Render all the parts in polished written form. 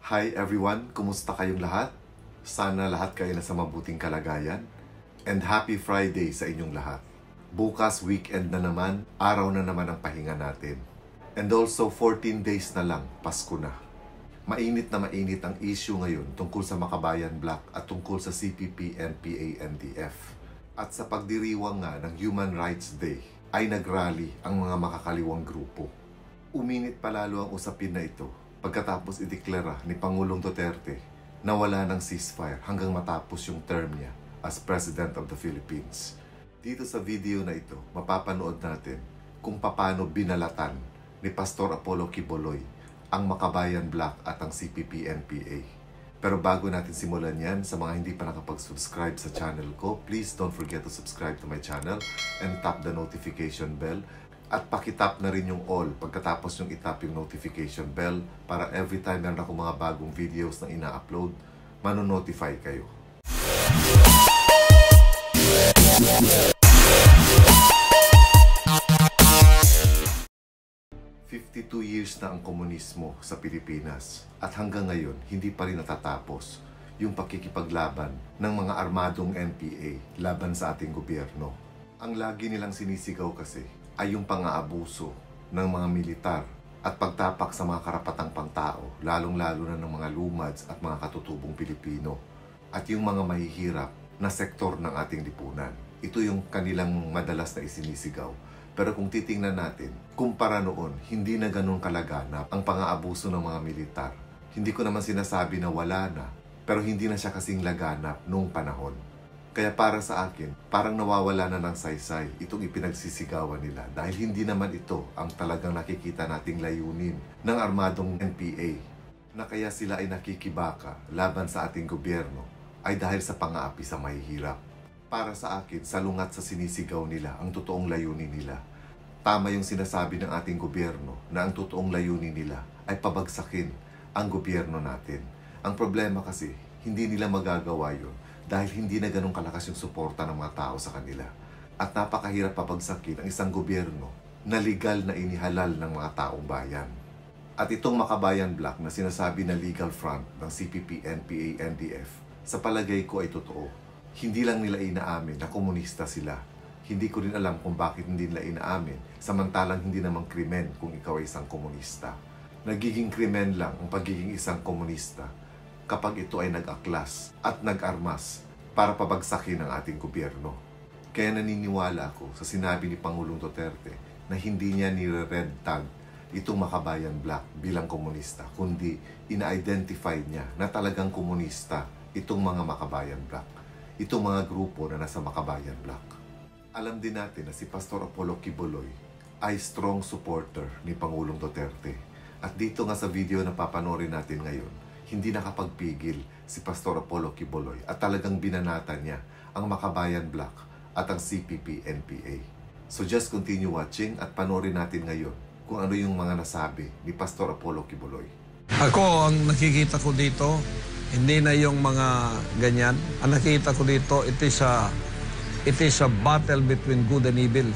Hi everyone, kumusta kayong lahat? Sana lahat kayo nasa mabuting kalagayan. And happy Friday sa inyong lahat. Bukas weekend na naman, araw na naman ang pahinga natin. And also 14 days na lang, Pasko na. Mainit na mainit ang issue ngayon tungkol sa Makabayan Black at tungkol sa CPP, NPA, NDF. At sa pagdiriwang nga ng Human Rights Day, ay nagrally ang mga makakaliwang grupo. Uminit palalo ang usapin na ito pagkatapos ideklara ni Pangulong Duterte na wala ng ceasefire hanggang matapos yung term niya as President of the Philippines. Dito sa video na ito, mapapanood natin kung paano binalatan ni Pastor Apollo Quiboloy ang Makabayan Black at ang CPP-NPA. Pero bago natin simulan yan, sa mga hindi pa nakapag-subscribe sa channel ko, please don't forget to subscribe to my channel and tap the notification bell. At pakitap na rin yung all pagkatapos yung itap yung notification bell para every time meron ako mga bagong videos na ina-upload, manonotify kayo. "52 years na ang komunismo sa Pilipinas at hanggang ngayon hindi pa rin natatapos yung pakikipaglaban ng mga armadong NPA laban sa ating gobyerno. Ang lagi nilang sinisigaw kasi ay yung pang-aabuso ng mga militar at pagtapak sa mga karapatang pangtao, lalong-lalo na ng mga lumads at mga katutubong Pilipino at yung mga mahihirap na sektor ng ating lipunan. Ito yung kanilang madalas na isinisigaw. Pero kung titingnan natin, kumpara noon, hindi na ganun kalaganap ang pang-aabuso ng mga militar. Hindi ko naman sinasabi na wala na, pero hindi na siya kasing laganap noong panahon. Kaya para sa akin, parang nawawala na ng saysay itong ipinagsisigawan nila dahil hindi naman ito ang talagang nakikita nating layunin ng armadong NPA na kaya sila ay nakikibaka laban sa ating gobyerno ay dahil sa pang-aapi sa mahihirap. Para sa akin, salungat sa sinisigaw nila ang totoong layunin nila. Tama yung sinasabi ng ating gobyerno na ang totoong layunin nila ay pabagsakin ang gobyerno natin. Ang problema kasi, hindi nila magagawa yun dahil hindi na ganun kalakas yung suporta ng mga tao sa kanila. At napakahirap pabagsakin ang isang gobyerno na legal na inihalal ng mga taong bayan. At itong Makabayan Black na sinasabi na legal front ng CPP, NPA, NDF, sa palagay ko ay totoo. Hindi lang nila inaamin na komunista sila. Hindi ko rin alam kung bakit hindi nila inaamin, samantalang hindi namang krimen kung ikaw ay isang komunista. Nagiging krimen lang ang pagiging isang komunista kapag ito ay nag-aklas at nag-armas para pabagsakin ang ating gobyerno. Kaya naniniwala ako sa sinabi ni Pangulong Duterte na hindi niya nire-red tag itong Makabayan Black bilang komunista, kundi ina-identify niya na talagang komunista itong mga Makabayan Black, itong mga grupo na nasa Makabayan Black. Alam din natin na si Pastor Apollo Quiboloy ay strong supporter ni Pangulong Duterte. At dito nga sa video na papanorin natin ngayon, hindi nakapagpigil si Pastor Apollo Quiboloy at talagang binanatan niya ang Makabayan Black at ang CPP-NPA. So just continue watching at panoorin natin ngayon kung ano yung mga nasabi ni Pastor Apollo Quiboloy. Ako, ang nakikita ko dito, hindi na yung mga ganyan. Ang nakikita ko dito, it is a battle between good and evil.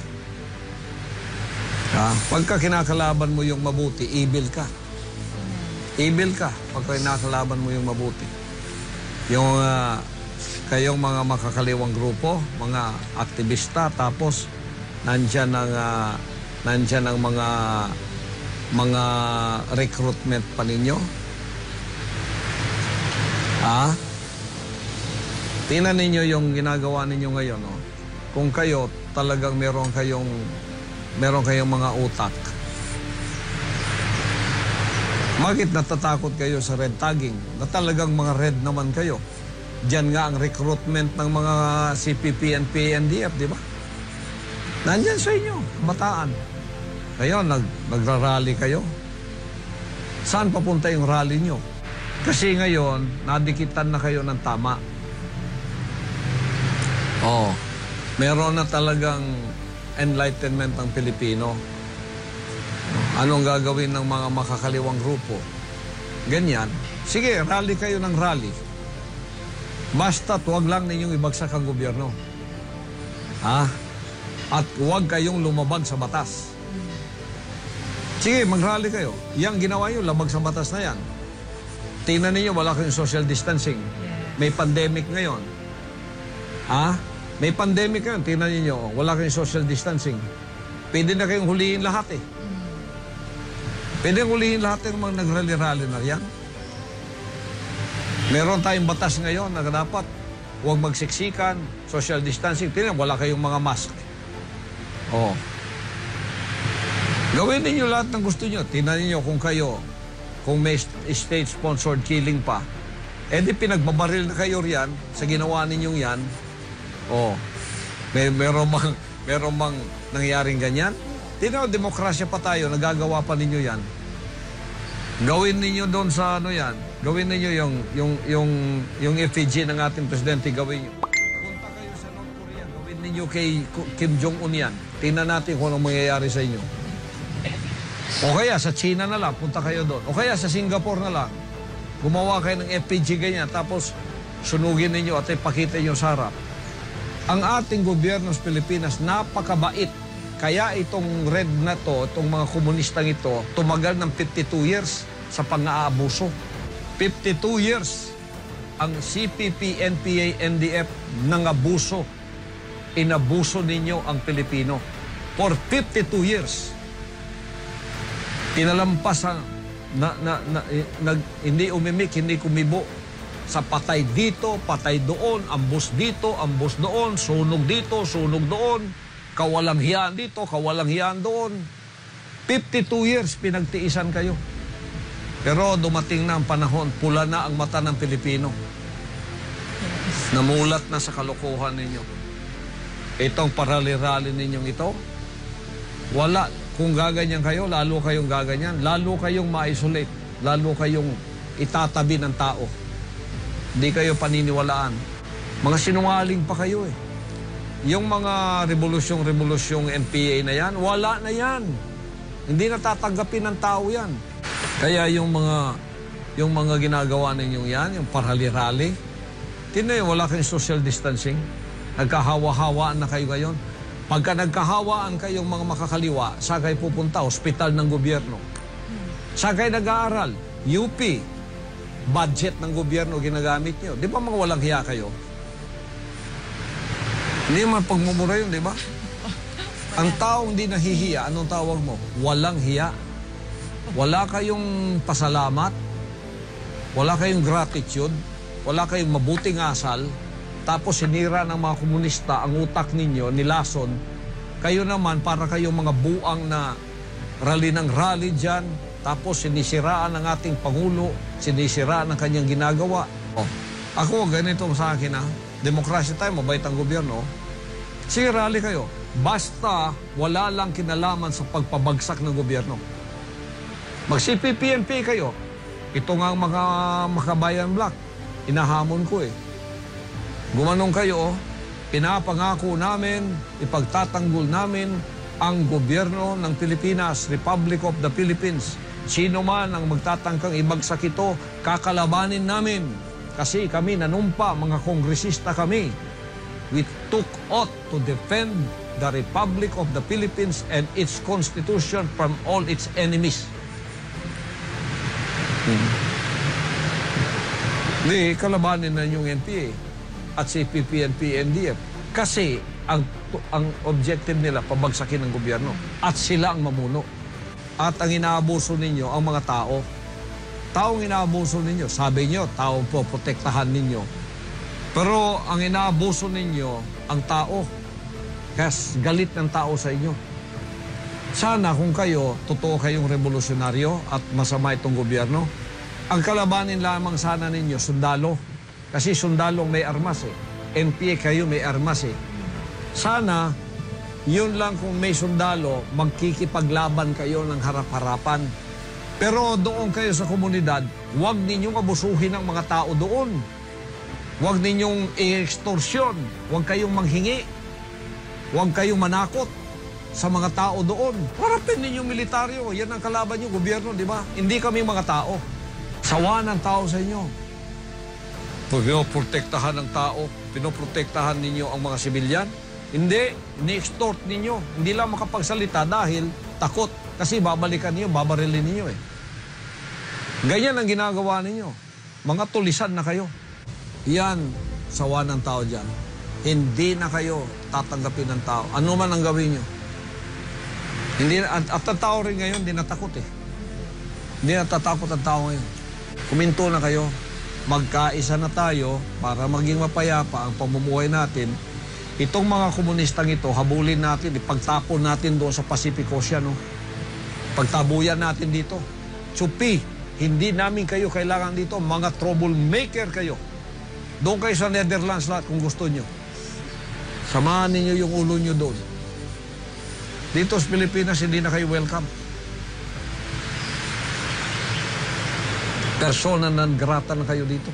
Pagka kinakalaban mo yung mabuti, evil ka. Evil ka pagka kinakalaban mo yung mabuti. Yung kayong mga makakaliwang grupo, mga aktivista, tapos nandyan ang mga recruitment pa ninyo. Tingnan ninyo yung ginagawa ninyo ngayon. Oh. Kung kayo talagang meron kayong mga utak, bakit natatakot kayo sa red tagging? Na talagang mga red naman kayo. Diyan nga ang recruitment ng mga CPP, NPA, NDF, di ba? Nandyan sa inyo, bataan. Kayo, nagrarally kayo. Saan papunta yung rally nyo? Kasi ngayon, nadikitan na kayo ng tama. Meron na talagang enlightenment ng Pilipino. Anong gagawin ng mga makakaliwang grupo? Ganyan. Sige, rally kayo ng rally. Basta huwag lang ninyong ibagsak ang gobyerno. At huwag kayong lumabag sa batas. Sige, mag-rally kayo. Yang ginawa nyo, labag sa batas na yan. tingnan ninyo, wala kayong social distancing. May pandemic ngayon. May pandemic ngayon, tingnan ninyo, wala kayong social distancing. Pwede na kayong huliin lahat eh. Pwede huliin lahat ng mga nagrally-rally na yan. Meron tayong batas ngayon na dapat huwag magsiksikan, social distancing. Tingnan, wala kayong mga mask. Oh. Gawin ninyo lahat ng gusto nyo. Tingnan ninyo kung may state-sponsored killing pa, di pinagbabaril na kayo riyan sa ginawa ninyong yan. Oh. Meron mang nangyaring ganyan. Tingnan, demokrasya pa tayo, nagagawa pa ninyo yan. Gawin ninyo doon sa yan. Gawin ninyo yung effigy ng ating presidente, gawin nyo. Punta kayo sa North Korea, gawin ninyo kay Kim Jong-un yan. Tingnan natin kung anong mangyayari sa inyo. O kaya sa China na lang, punta kayo doon. O kaya sa Singapore na lang. Gumawa kayo ng effigy ganyan, tapos sunugin ninyo at ipakita nyo sa harap. Ang ating gobyerno sa Pilipinas, napakabait. Kaya itong red na to, itong mga komunistang ito, tumagal ng 52 years sa pang-aabuso. 52 years ang CPP, NPA, NDF nangabuso. Inabuso ninyo ang Pilipino. For 52 years. Tinalampasan, hindi umimik, hindi kumibo. Sa patay dito, patay doon, ambos dito, ambos doon, sunog dito, sunog doon. Kawalang hiyaan dito, kawalang hiyaan doon. 52 years pinagtiisan kayo. Pero dumating na ang panahon, pula na ang mata ng Pilipino. Namulat na sa kalokohan ninyo. Itong parali-rali ninyong ito, wala. Kung gaganyan kayo, lalo kayong gaganyan. Lalo kayong ma-isolate. Lalo kayong itatabi ng tao. Hindi kayo paniniwalaan. Mga sinungaling pa kayo eh. Yung mga revolusyong NPA na yan, wala na yan. Hindi natatanggapin ng tao yan. Kaya yung mga ginagawa ninyong yan, yung parali-rali, tinay, wala kayong social distancing. Nagkahawa-hawaan na kayo ngayon. Pagka nagkahawaan kayong mga makakaliwa, saan kayo pupunta? Ospital ng gobyerno. Saan kayo nag-aaral? UP. Budget ng gobyerno ginagamit nyo. Di ba mga walang hiya kayo? Hindi man pagmumura yun, di ba? Ang taong hindi nahihiya, anong tawag mo? Walang hiya. Wala kayong pasalamat. Wala kayong gratitude. Wala kayong mabuting asal. Tapos sinira ng mga komunista ang utak ninyo, nilason. Kayo naman, para kayong mga buang na rally ng rally dyan. Tapos sinisiraan ng ating Pangulo, sinisiraan ng kanyang ginagawa. Ako, ganito sa akin Demokrasya tayo, mabait ang gobyerno. Sige, rally kayo. Basta wala lang kinalaman sa pagpabagsak ng gobyerno. Mag-CPP-NP kayo. Ito nga ang mga Makabayan Black. Inahamon ko eh. Gumanong kayo, pinapangako namin, ipagtatanggol namin ang gobyerno ng Pilipinas, Republic of the Philippines. Sino man ang magtatangkang ibagsak ito, kakalabanin namin. Kasi kami nanumpa, mga kongresista kami. We took oath to defend the Republic of the Philippines and its constitution from all its enemies. Hindi, kalabanin na yung NPA at CPP, NPA, NDF. Kasi ang objective nila, pabagsakin ng gobyerno. At sila ang mamuno. At ang inaabuso ninyo, ang mga tao. Taong inaabuso ninyo, sabi nyo, taong po protektahan ninyo. Pero ang inaabuso ninyo, ang tao. Kaya galit ng tao sa inyo. Sana kung kayo, totoo kayong revolusyonaryo at masama itong gobyerno, ang kalabanin lamang sana ninyo, sundalo. Kasi sundalong may armas eh. NPA kayo may armas eh. Sana, yun lang kung may sundalo, magkikipaglaban kayo ng harap-harapan. Pero doon kayo sa komunidad, huwag ninyong abusuhin ang mga tao doon. Huwag ninyong i-extorsyon. Huwag kayong manghingi. Huwag kayong manakot sa mga tao doon. Harapin ninyong militaryo. Yan ang kalaban nyo, gobyerno, di ba? Hindi kami mga tao. Sawa ng tao sa inyo. Pinoprotektahan ng tao. Pinoprotektahan ninyo ang mga sibilyan. Hindi. Ini-extort ninyo. Hindi lang makapagsalita dahil takot. Kasi babalikan niyo, babarilin niyo eh. Ganyan ang ginagawa ninyo. mga tulisan na kayo. Yan, sawa ng tao dyan. Hindi na kayo tatanggapin ng tao. Ano man ang gawin nyo. Hindi, at ang tao rin ngayon, hindi natakot eh. Hindi natatakot ang tao ngayon. Kuminto na kayo. Magkaisa na tayo para maging mapayapa ang pamumuhay natin. Itong mga komunistang ito, habulin natin, ipagtapon natin doon sa Pacific Ocean. No? Pagtabuyan natin dito. Tsupi, hindi namin kayo kailangan dito. Mga troublemaker kayo. Doon kayo sa Netherlands lahat kung gusto nyo. Samahan ninyo yung ulo nyo doon. Dito sa Pilipinas, hindi na kayo welcome. Persona non grata na kayo dito.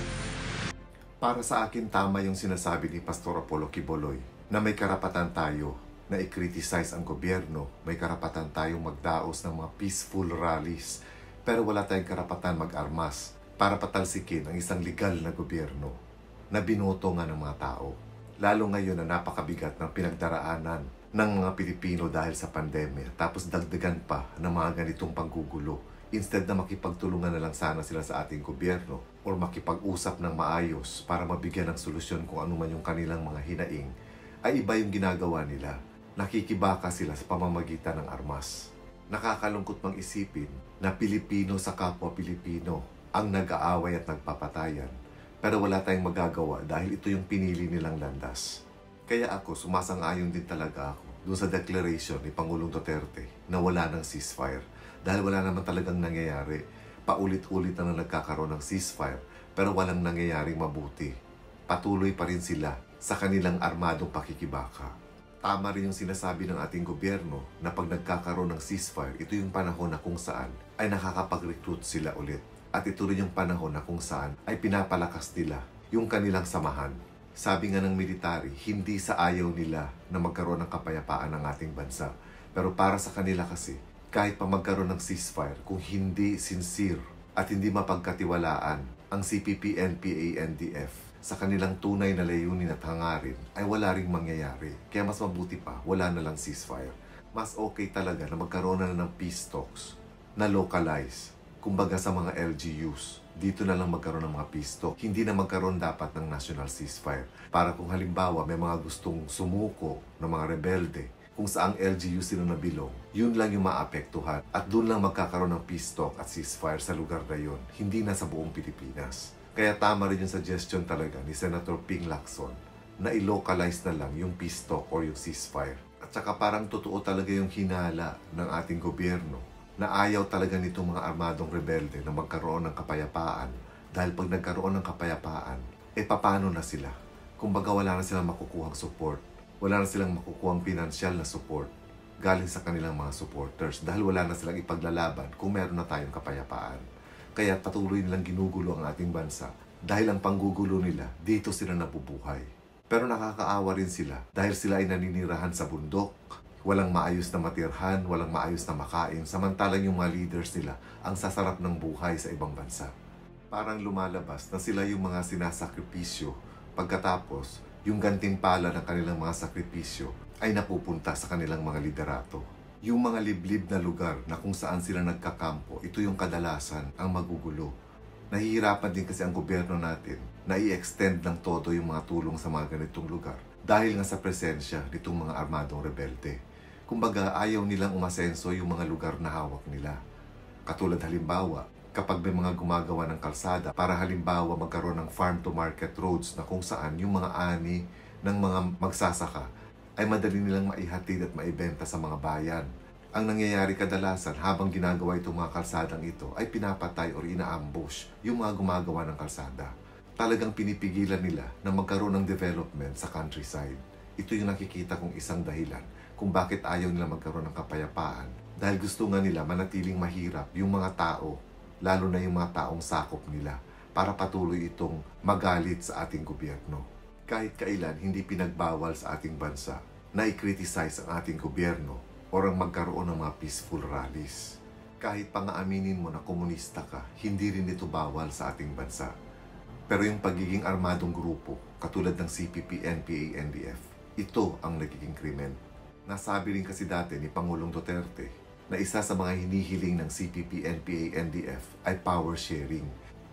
Para sa akin, tama yung sinasabi ni Pastor Apollo Quiboloy na may karapatan tayo na i-criticize ang gobyerno, may karapatan tayong magdaos ng mga peaceful rallies, pero wala tayong karapatan mag-armas para patalsikin ang isang legal na gobyerno na binoto nga ng mga tao. Lalo ngayon na napakabigat ng pinagdaraanan ng mga Pilipino dahil sa pandemya, tapos dagdagan pa ng mga ganitong panggugulo. Instead na makipagtulungan na lang sana sila sa ating gobyerno or makipag-usap ng maayos para mabigyan ng solusyon kung ano man yung kanilang mga hinaing, ay iba yung ginagawa nila. Nakikibaka sila sa pamamagitan ng armas. Nakakalungkot mang isipin na Pilipino sa kapwa Pilipino ang nag-aaway at nagpapatayan, pero wala tayong magagawa dahil ito yung pinili nilang landas. Kaya ako, sumasang-ayon din talaga ako doon sa declaration ni Pangulong Duterte na wala ng ceasefire. Dahil wala naman talagang nangyayari. Paulit-ulit na nagkakaroon ng ceasefire pero walang nangyayaring mabuti. Patuloy pa rin sila sa kanilang armadong pakikibaka. Tama rin yung sinasabi ng ating gobyerno na pag nagkakaroon ng ceasefire, ito yung panahon na kung saan ay nakakapag-recruit sila ulit. At ito rin yung panahon na kung saan ay pinapalakas nila yung kanilang samahan. Sabi nga ng military, hindi sa ayaw nila na magkaroon ng kapayapaan ng ating bansa. Pero para sa kanila kasi, kahit pa magkaroon ng ceasefire, kung hindi sincere at hindi mapagkatiwalaan ang CPP, NPA, NDF sa kanilang tunay na layunin at hangarin, ay wala ring mangyayari. Kaya mas mabuti pa, wala na lang ceasefire. Mas okay talaga na magkaroon na ng peace talks na localize. Kumbaga sa mga LGUs, dito na lang magkaroon ng mga peace talk. Hindi na magkaroon dapat ng national ceasefire. Para kung halimbawa may mga gustong sumuko ng mga rebelde, kung saang LGU sila nabilong, yun lang yung maapektuhan. At doon lang magkakaroon ng peace talk at ceasefire sa lugar na yun, hindi na sa buong Pilipinas. Kaya tama rin yung suggestion talaga ni Senator Ping Lacson na i-localize na lang yung peace talk or yung ceasefire. At saka parang totoo talaga yung hinala ng ating gobyerno na ayaw talaga nitong mga armadong rebelde na magkaroon ng kapayapaan. Dahil pag nagkaroon ng kapayapaan, paano na sila? Kumbaga wala na silang makukuhang support. Wala na silang makukuhang pinansyal na support galing sa kanilang mga supporters dahil wala na silang ipaglalaban kung meron na tayong kapayapaan. Kaya patuloy nilang ginugulo ang ating bansa dahil ang panggugulo nila, dito sila nabubuhay. Pero nakakaawa rin sila dahil sila ay naninirahan sa bundok, walang maayos na matirhan, walang maayos na makain, samantalang yung mga leaders nila ang sasarap ng buhay sa ibang bansa. Parang lumalabas na sila yung mga sinasakripisyo pagkatapos yung gantimpala ng kanilang mga sakripisyo ay napupunta sa kanilang mga liderato. Yung mga liblib na lugar na kung saan sila nagkakampo, ito yung kadalasan ang magugulo. Nahihirapan din kasi ang gobyerno natin na i-extend ng todo yung mga tulong sa mga ganitong lugar dahil nga sa presensya nitong mga armadong rebelde. Kumbaga, ayaw nilang umasenso yung mga lugar na hawak nila. Katulad halimbawa, kapag may mga gumagawa ng kalsada para halimbawa magkaroon ng farm-to-market roads na kung saan yung mga ani ng mga magsasaka ay madali nilang maihatid at maibenta sa mga bayan. Ang nangyayari kadalasan habang ginagawa itong mga kalsadang ito ay pinapatay o ina-ambush yung mga gumagawa ng kalsada. Talagang pinipigilan nila na magkaroon ng development sa countryside. Ito yung nakikita kong isang dahilan kung bakit ayaw nila magkaroon ng kapayapaan. Dahil gusto nga nila manatiling mahirap yung mga tao, lalo na yung mga taong sakop nila, para patuloy itong magalit sa ating gobyerno. Kahit kailan hindi pinagbawal sa ating bansa na i-criticize ang ating gobyerno o ang magkaroon ng mga peaceful rallies. Kahit pa nga aminin mo na komunista ka, hindi rin ito bawal sa ating bansa. Pero yung pagiging armadong grupo, katulad ng CPP, NPA, NDF, ito ang nagiging krimen. Nasabi rin kasi dati ni Pangulong Duterte na isa sa mga hinihiling ng CPP, NPA, NDF ay power sharing.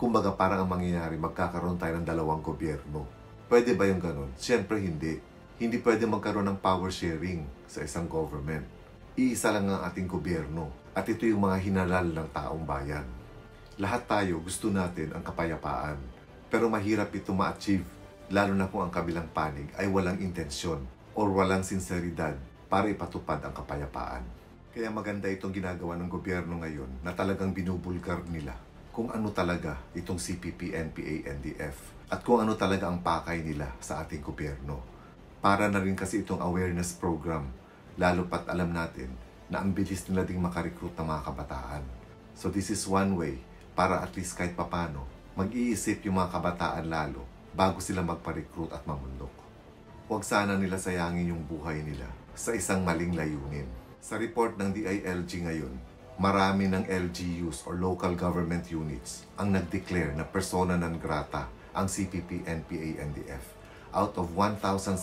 Kumbaga parang ang mangyayari, magkakaroon tayo ng dalawang gobyerno. Pwede ba yung ganun? Siyempre hindi. Hindi pwede magkaroon ng power sharing sa isang government. Iisa lang ang ating gobyerno at ito yung mga hinalal ng taong bayan. Lahat tayo gusto natin ang kapayapaan, pero mahirap ito ma-achieve, lalo na kung ang kabilang panig ay walang intensyon or walang sinseridad para ipatupad ang kapayapaan. Kaya maganda itong ginagawa ng gobyerno ngayon na talagang binubulgar nila kung ano talaga itong CPP, NPA, NDF at kung ano talaga ang pakay nila sa ating gobyerno. Para na rin kasi itong awareness program, lalo pat alam natin na ang bilis nila ding makarecruit ng mga kabataan. So this is one way para at least kahit papano mag-iisip yung mga kabataan lalo bago sila magpa-recruit at mamundok. Huwag sana nila sayangin yung buhay nila sa isang maling layunin. Sa report ng DILG ngayon, marami ng LGUs or local government units ang nag-declare na persona non grata ang CPP, NPA, NDF. Out of 1,700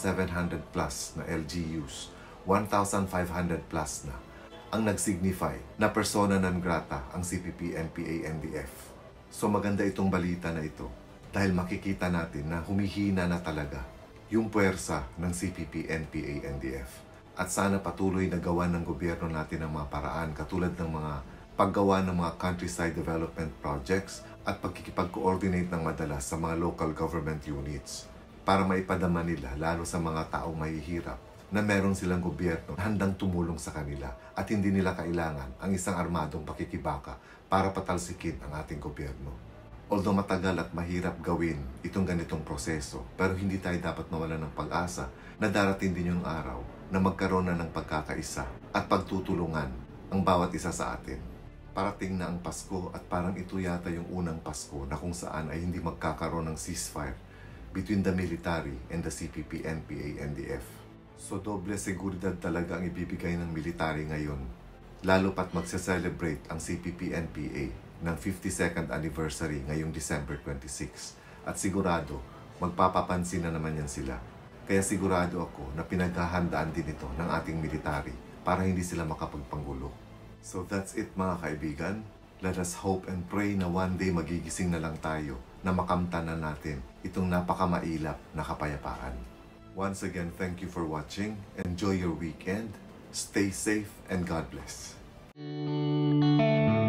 plus na LGUs, 1,500 plus na ang nag-signify na persona non grata ang CPP, NPA, NDF. So maganda itong balita na ito dahil makikita natin na humihina na talaga yung puwersa ng CPP, NPA, NDF. At sana patuloy na gawa ng gobyerno natin ang mga paraan katulad ng mga paggawa ng mga countryside development projects at pagkikipag-coordinate ng madalas sa mga local government units para maipadama nila lalo sa mga taong mahihirap na meron silang gobyerno na handang tumulong sa kanila at hindi nila kailangan ang isang armadong pakikibaka para patalsikin ang ating gobyerno. Although matagal at mahirap gawin itong ganitong proseso, pero hindi tayo dapat mawalan ng pag-asa na darating din yung araw na magkaroon na ng pagkakaisa at pagtutulungan ang bawat isa sa atin. Parating na ang Pasko at parang ito yata yung unang Pasko na kung saan ay hindi magkakaroon ng ceasefire between the military and the CPP, NPA, NDF. So doble seguridad talaga ang ibibigay ng military ngayon, lalo pat magse-celebrate ang CPP, NPA ng 52nd anniversary ngayong December 26. At sigurado, magpapapansin na naman yan sila. Kaya sigurado ako na pinaghahandaan din ito ng ating military para hindi sila makapagpanggulo. So that's it mga kaibigan. Let us hope and pray na one day magigising na lang tayo na makamtan na natin itong napakamailap na kapayapaan. Once again, thank you for watching. Enjoy your weekend. Stay safe and God bless.